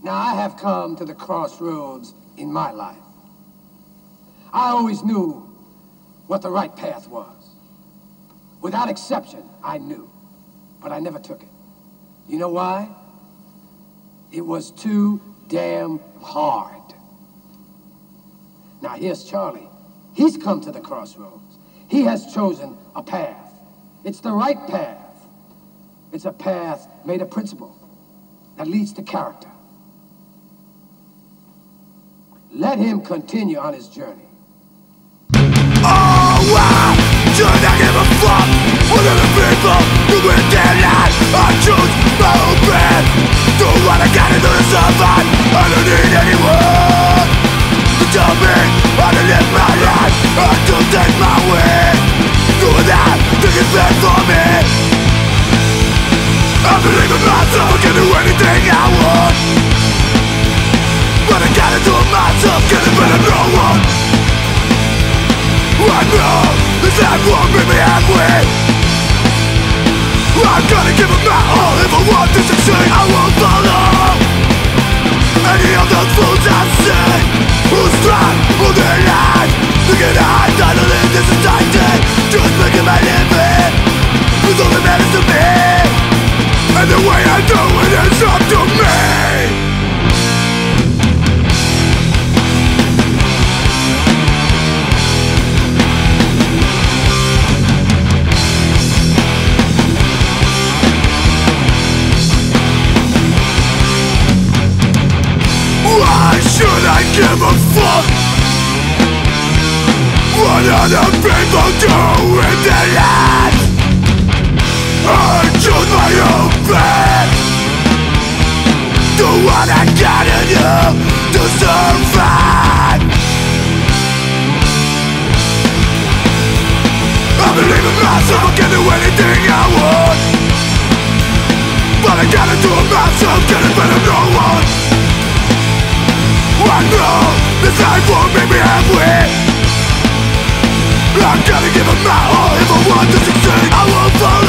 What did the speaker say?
Now, I have come to the crossroads in my life. I always knew what the right path was. Without exception, I knew. But I never took it. You know why? It was too damn hard. Now, here's Charlie. He's come to the crossroads. He has chosen a path. It's the right path. It's a path made of principle that leads to character. Let him continue on his journey. Oh, I should not give a fuck for the people who went their life. I choose my own path. Do what I gotta do to survive. I don't need anyone to tell me how to live my life. I do take my way. Do that, think it's best for me. I believe in myself, I can do anything I want. But I gotta do it myself, get it better no one. I know this life won't make me halfway. I'm gonna give it my all. If I want to succeed, I won't follow any of those fools I see who strive for their life. Thinking I'm trying to live this society, just making my living with all that matters to me. And the way I do it is up to me. Why should I give a fuck what other people do in their lives? I choose my own path. Do what I gotta do to survive. I believe in myself, I can do anything I want. But I gotta do it myself, get it better no one. I know this life won't make me halfway. I'm gonna give it my all. If I want to succeed, I won't follow.